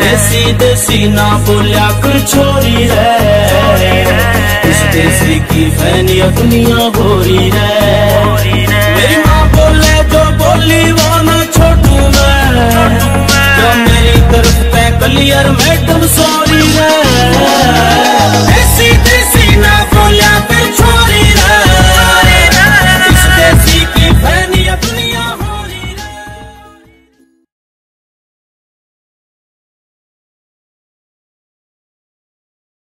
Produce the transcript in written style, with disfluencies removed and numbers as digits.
देसी देसी ना बोलिया कर छोरी रे, इस देसी की फैनिया दुनिया भोरी रे। मेरी माँ बोले जो बोली वो ना छोटू मैं, जो मेरी तरफ पे क्लियर मैडम सो